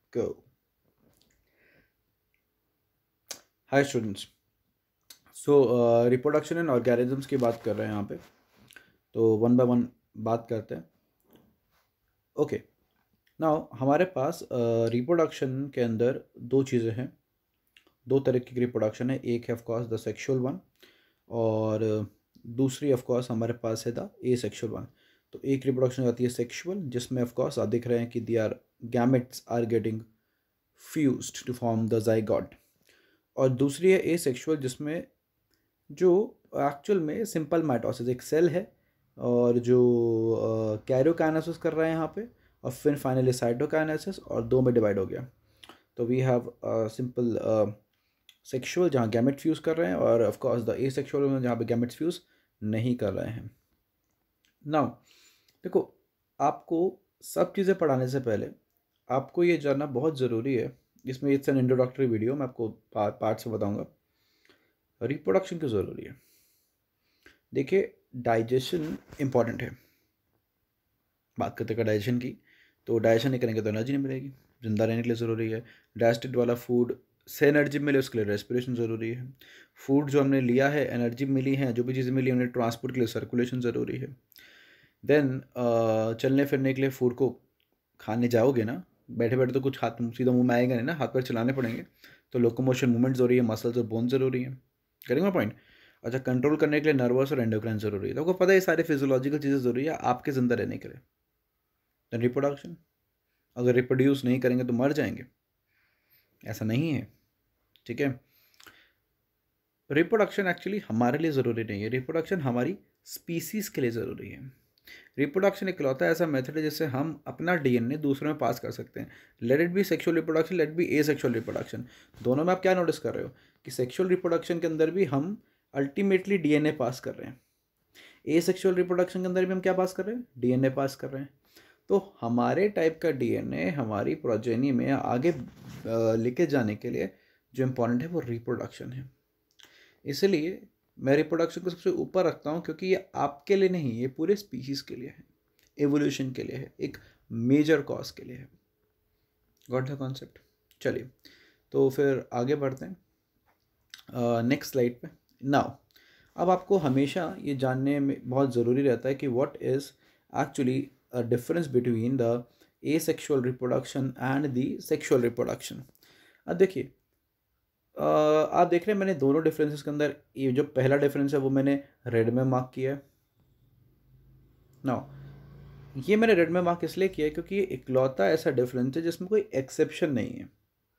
go. Hi students. So reproduction and organisms की बात कर रहे हैं यहाँ पे, तो वन बाय वन बात करते हैं. ओके, नाउ हमारे पास रिप्रोडक्शन के अंदर दो चीज़ें हैं, दो तरह की रिप्रोडक्शन है. एक है ऑफकोर्स द सेक्सुअल वन और दूसरी ऑफकोर्स हमारे पास है द एसेक्सुअल वन. तो एक रिप्रोडक्शन आती है सेक्सुअल, जिसमें ऑफकोर्स आप दिख रहे हैं कि they are gametes are getting fused to form the zygote. और दूसरी है एसेक्सुअल, जिसमें जो एक्चुअल में सिंपल माइटोसिस एक सेल है और जो कैरियोकाइनेसिस कर रहा है यहाँ पे, और फिर फाइनली साइटोकाइनेसिस, और दो में डिवाइड हो गया. तो वी हैव सिंपल सेक्सुअल जहाँ गैमेट फ्यूज़ कर रहे हैं, और ऑफ कोर्स द एसेक्सुअल में जहाँ पे गैमेट्स फ्यूज़ नहीं कर रहे हैं. नाउ देखो, आपको सब चीज़ें पढ़ाने से पहले आपको ये जानना बहुत ज़रूरी है. इसमें इट्स एन इंट्रोडक्टरी वीडियो, मैं आपको पार्ट से बताऊंगा रिप्रोडक्शन क्यों ज़रूरी है. देखिए, डाइजेशन इम्पॉर्टेंट है. बात करते हैं डाइजेशन की, तो डाइजेशन नहीं करेंगे तो एनर्जी नहीं मिलेगी, जिंदा रहने के लिए ज़रूरी है. डाइजेस्टेड वाला फूड से एनर्जी मिले, उसके लिए रेस्पिरेशन ज़रूरी है. फूड जो हमने लिया है, एनर्जी मिली है, जो भी चीज़ें मिली उन्हें ट्रांसपोर्ट के लिए सर्कुलेशन ज़रूरी है. देन चलने फिरने के लिए फूड को खाने जाओगे ना, बैठे बैठे तो कुछ हाथ सीधा मुंह में आएगा नहीं ना, हाथ पैर चलाने पड़ेंगे. तो लोकोमोशन मूवमेंट ज़रूरी है, मसल्स और बोन ज़रूरी है. करेंगे पॉइंट. अच्छा, कंट्रोल करने के लिए नर्वस और एंडोक्राइन ज़रूरी है. तो आपको पता है ये सारी फिजियोलॉजिकल चीज़ें ज़रूरी है आपके ज़िंदा रहने के लिए. देन रिप्रोडक्शन, अगर रिप्रोड्यूस नहीं करेंगे तो मर जाएंगे, ऐसा नहीं है. ठीक है, रिप्रोडक्शन एक्चुअली हमारे लिए ज़रूरी नहीं है, रिप्रोडक्शन हमारी स्पीसीज़ के लिए ज़रूरी है. रिप्रोडक्शन इकलौता ऐसा मेथड है जिससे हम अपना डीएनए दूसरों में पास कर सकते हैं. Let it be sexual reproduction, let be asexual reproduction. दोनों में आप क्या नोटिस कर रहे हो कि सेक्सुअल रिप्रोडक्शन के अंदर भी हम अल्टीमेटली डीएनए पास कर रहे हैं, एसेक्सुअल रिप्रोडक्शन के अंदर भी हम क्या पास कर रहे हैं, डीएनए पास कर रहे हैं. तो हमारे टाइप का डीएनए हमारी प्रोजेनी में आगे लेके जाने के लिए जो इम्पोर्टेंट है वो रिप्रोडक्शन है. इसलिए मैं रिप्रोडक्शन को सबसे ऊपर रखता हूँ, क्योंकि ये आपके लिए नहीं, ये पूरे स्पीशीज़ के लिए है, एवोल्यूशन के लिए है, एक मेजर कॉज के लिए है. Got the concept. चलिए, तो फिर आगे बढ़ते हैं नेक्स्ट स्लाइड पे. नाउ अब आपको हमेशा ये जानने में बहुत ज़रूरी रहता है कि what is actually a difference between the asexual reproduction and the sexual reproduction. अब देखिए, आप देख रहे हैं मैंने दोनों डिफरेंसेस के अंदर ये जो पहला डिफरेंस है वो मैंने रेड में मार्क किया है. नाउ ये मैंने रेड में मार्क इसलिए किया है क्योंकि ये इकलौता ऐसा डिफरेंस है जिसमें कोई एक्सेप्शन नहीं है.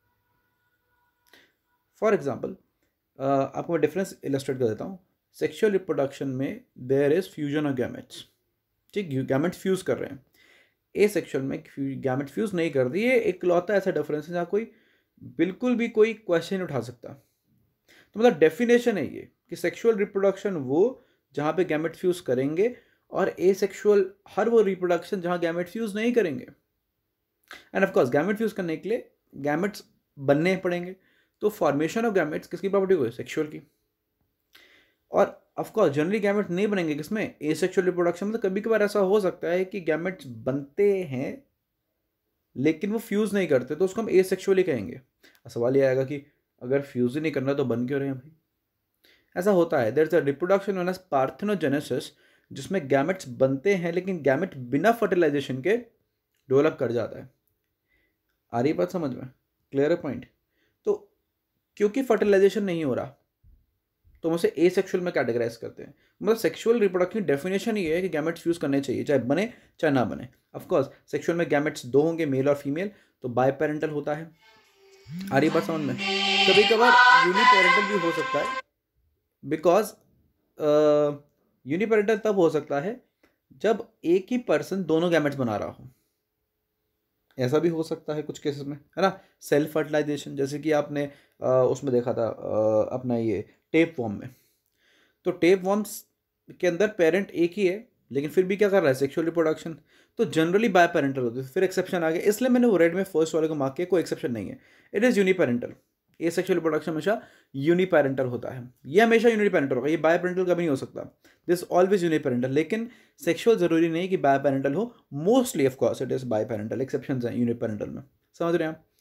फॉर एग्जांपल, आपको मैं डिफरेंस इलस्ट्रेट कर देता हूँ. सेक्सुअल रिप्रोडक्शन में there is fusion of gametes. ठीक, गैमेट्स फ्यूज कर रहे हैं. एसेक्सुअल में गैमेट फ्यूज नहीं कर रही है. इकलौता ऐसा डिफरेंस है जहाँ कोई बिल्कुल भी कोई क्वेश्चन उठा सकता. तो मतलब डेफिनेशन है ये कि सेक्सुअल रिप्रोडक्शन वो जहाँ पे गैमेट फ्यूज करेंगे, और एसेक्सुअल हर वो रिप्रोडक्शन जहाँ गैमेट फ्यूज नहीं करेंगे. And of course gamete fuse करने के लिए गैमेट्स बनने पड़ेंगे. तो फॉर्मेशन ऑफ गैमेट्स किसकी प्रॉपर्टी हुई, सेक्सुअल की. और ऑफ कोर्स जनरली गैमेट्स नहीं बनेंगे किसमें, एसेक्सुअल रिप्रोडक्शन में. तो कभी कभार ऐसा हो सकता है कि गैमेट्स बनते हैं लेकिन वो फ्यूज़ नहीं करते, तो उसको हम एसेक्सुअली कहेंगे. सवाल ये आएगा कि अगर फ्यूज़ ही नहीं करना तो बन क्यों रहे हैं भाई. ऐसा होता है, there is a reproduction known as parthenogenesis, जिसमें गैमेट्स बनते हैं लेकिन गैमेट बिना फर्टिलाइजेशन के डेवलप कर जाता है. आ रही बात समझ में, क्लियर है पॉइंट. तो क्योंकि फर्टिलाइजेशन नहीं हो रहा तो हम उसे एसेक्सुअल में कैटेगराइज करते हैं. मतलब सेक्सुअल रिप्रोडक्शन की डेफिनेशन ये है कि गैमेट्स फ्यूज करने चाहिए, चाहे बने चाहे ना बने. ऑफ कोर्स सेक्सुअल में गैमेट्स दो होंगे, मेल और फीमेल, तो बाय पेरेंटल होता है. आ रही बात समझ में. कभी कभार यूनिपेरेंटल भी हो सकता है, बिकॉज यूनिपेरेंटल तब हो सकता है जब एक ही पर्सन दोनों गैमेट्स बना रहा हो. ऐसा भी हो सकता है कुछ केसेस में, है ना. सेल्फ फर्टिलाइजेशन, जैसे कि आपने उसमें देखा था अपना ये टेप वॉर्म में. तो टेप वॉर्म्स के अंदर पेरेंट एक ही है लेकिन फिर भी क्या कर रहा है, सेक्सुअल रिप्रोडक्शन. तो जनरली बाय पेरेंटल होते हैं. फिर एक्सेप्शन आ गया, इसलिए मैंने वो रेड में फर्स्ट वाले को मार्क किया, कोई एक्सेप्शन नहीं है. It is uniparental. Asexual reproduction हमेशा यूनिपेरेंटल होता है, ये हमेशा यूनिपेरेंटल होगा, ये बाय पेरेंटल कभी नहीं हो सकता. This always uniparental. लेकिन सेक्सुअल जरूरी नहीं कि बाय पेरेंटल हो, mostly of course it is biparental. Exceptions हैं यूनिपेरेंटल में, समझ रहे हैं आप.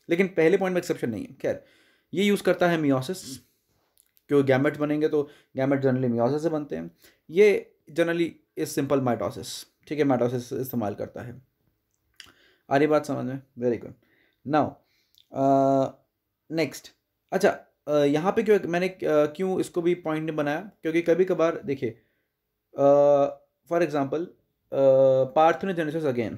लेकिन पहले पॉइंट में एक्सेप्शन नहीं है। खैर, ये यूज़ करता है मियोसिस, क्यों गैमेट बनेंगे तो गैमेट जनरली मियोसिस से बनते हैं। ये जनरली इज सिंपल माइटोसिस, ठीक है, माइटोसिस इस्तेमाल करता है। आ रही बात समझ में? Very good. नाउ नेक्स्ट, अच्छा यहाँ पे क्यों इसको भी पॉइंट नहीं बनाया, क्योंकि कभी कभार देखिए, for example parthenogenesis again,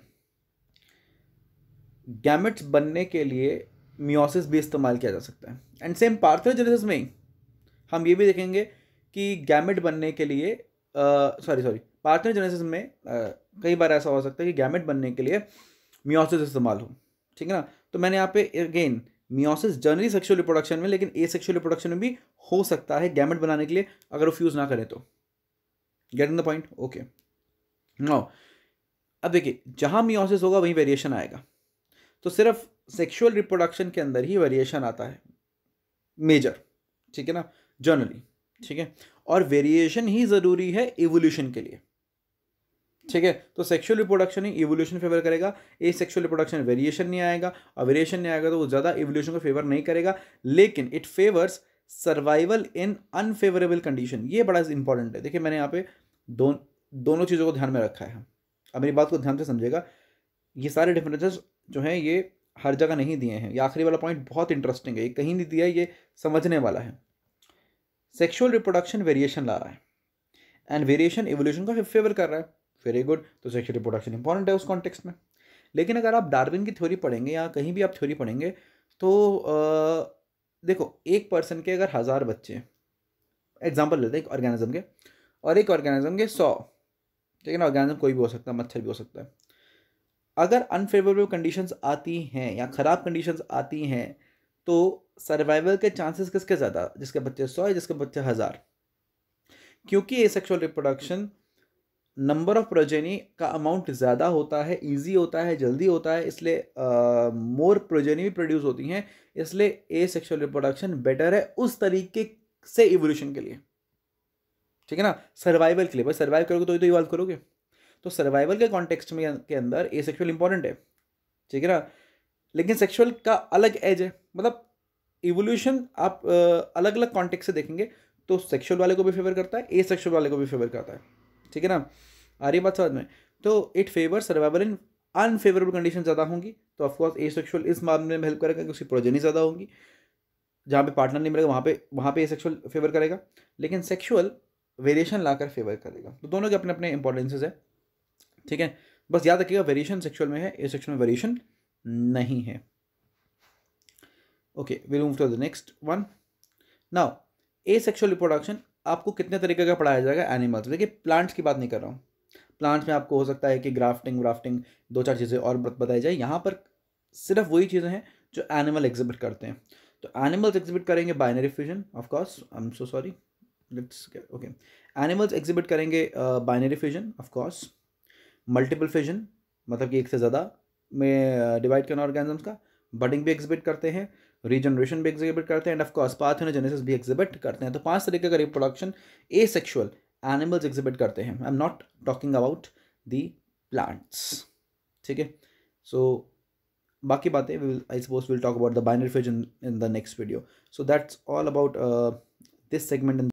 gametes बनने के लिए मियोसिस भी इस्तेमाल किया जा सकता है। एंड सेम पार्थेनोजेनेसिस में ही हम ये भी देखेंगे कि गैमेट बनने के लिए पार्थेनोजेनेसिस में कई बार ऐसा हो सकता है कि गैमेट बनने के लिए मियोसिस इस्तेमाल हो, ठीक है ना। तो मैंने यहाँ पे again meiosis generally sexual reproduction में, लेकिन एसेक्सुअल रिप्रोडक्शन में भी हो सकता है गैमेट बनाने के लिए, अगर वो फ्यूज ना करें तो। Getting the point? Okay. Now अब देखिए, जहां मियोसिस होगा वहीं वेरिएशन आएगा, तो सिर्फ सेक्सुअल रिप्रोडक्शन के अंदर ही वेरिएशन आता है मेजर, ठीक है ना, जनरली, ठीक है। और वेरिएशन ही जरूरी है इवोल्यूशन के लिए, ठीक है। तो सेक्सुअल रिप्रोडक्शन ही इवोल्यूशन फेवर करेगा, ए सेक्सुअल रिप्रोडक्शन वेरिएशन नहीं आएगा, और वेरिएशन नहीं आएगा तो वो ज़्यादा इवोल्यूशन को फेवर नहीं करेगा, लेकिन it favours survival in unfavourable condition. ये बड़ा इंपॉर्टेंट है। देखिए, मैंने यहाँ पे दोनों चीज़ों को ध्यान में रखा है। अब मेरी बात को ध्यान से समझेगा, ये सारे डिफरेंसेस जो हैं ये हर जगह नहीं दिए हैं। ये आखिरी वाला पॉइंट बहुत इंटरेस्टिंग है, ये कहीं नहीं दिया है, ये समझने वाला है। सेक्सुअल रिप्रोडक्शन वेरिएशन ला रहा है एंड वेरिएशन इवोल्यूशन का फेवर कर रहा है, वेरी गुड। तो सेक्सुअल रिप्रोडक्शन इंपॉर्टेंट है उस कॉन्टेक्स्ट में। लेकिन अगर आप डार्विन की थ्योरी पढ़ेंगे या कहीं भी आप थ्योरी पढ़ेंगे तो देखो, एक पर्सन के अगर 1000 बच्चे, एग्जाम्पल लेते हैं एक ऑर्गेनिज्म के, और एक ऑर्गेनिज्म के 100, ठीक है ना, ऑर्गेनिज्म कोई भी हो सकता है, मच्छर भी हो सकता है। अगर अनफेवरेबल कंडीशंस आती हैं या ख़राब कंडीशंस आती हैं तो सर्वाइवल के चांसेस किसके ज़्यादा, जिसके बच्चे 100 या जिसके बच्चे 1000? क्योंकि asexual reproduction number of progeny का अमाउंट ज़्यादा होता है, इजी होता है, जल्दी होता है, इसलिए मोर प्रोजेनी भी प्रोड्यूस होती हैं, इसलिए एसेक्सुअल रिप्रोडक्शन बेटर है उस तरीके से इवोल्यूशन के लिए, ठीक है ना, सर्वाइवल के लिए। भाई सर्वाइव करोगे तो इवॉल्व करोगे, तो सर्वाइवल के कॉन्टेक्स्ट में के अंदर एसेक्सुअल इंपॉर्टेंट है, ठीक है ना। लेकिन सेक्सुअल का अलग एज है, मतलब इवोल्यूशन आप अलग अलग कॉन्टेक्स्ट से देखेंगे तो सेक्सुअल वाले को भी फेवर करता है, एसेक्सुअल वाले को भी फेवर करता है, ठीक है ना। आ रही बात समझ में? तो it favour survival in unfavourable condition ज़्यादा होंगी, तो ऑफकोर्स एसेक्सुअल इस मामले में हेल्प करेगा क्योंकि उसकी प्रोजेनी ज़्यादा होंगी। जहाँ पे पार्टनर नहीं मिलेगा वहाँ पे एसेक्सुअल फेवर करेगा, लेकिन सेक्सुअल वेरिएशन लाकर फेवर करेगा। तो दोनों के अपने अपने इंपॉर्टेंसेस है, ठीक है। बस याद रखिएगा, वेरिएशन सेक्सुअल में है, एसेक्सुअल में वेरिएशन नहीं है। Okay, will move to the next one. Now asexual reproduction आपको कितने तरीके का पढ़ाया जाएगा एनिमल्स। देखिए, प्लांट्स की बात नहीं कर रहा हूँ। प्लांट्स में आपको हो सकता है कि ग्राफ्टिंग 2-4 चीज़ें और बताई जाए। यहाँ पर सिर्फ वही चीज़ें हैं जो एनिमल एग्जिबिट करते हैं। तो एनिमल्स एग्जिबिट करेंगे binary fusion, of course, I am so sorry, let's okay. Animals exhibit करेंगे binary fusion, of course. Multiple fission, मतलब कि एक से ज़्यादा में डिवाइड करना ऑर्गेनिजम्स का। बडिंग भी एग्जिबिट करते हैं, रीजनरेशन भी एग्जिबिट करते हैं, एंड ऑफ कोर्स पार्थेनोजेनेसिस भी एग्जिबिट करते हैं। तो 5 तरीके का रिप्रोडक्शन एसेक्सुअल एनिमल्स एग्जिबिट करते हैं। I am not talking about the plants, ठीक है। सो बाकी बातें I suppose will talk about the binary fission in the next video. So that's all about this segment in